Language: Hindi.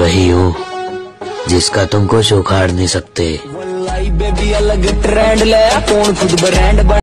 वही हूँ जिसका तुम कुछ उखाड़ नहीं सकते। बेबी अलग ट्रेंड ले, कौन खुद ब्रांड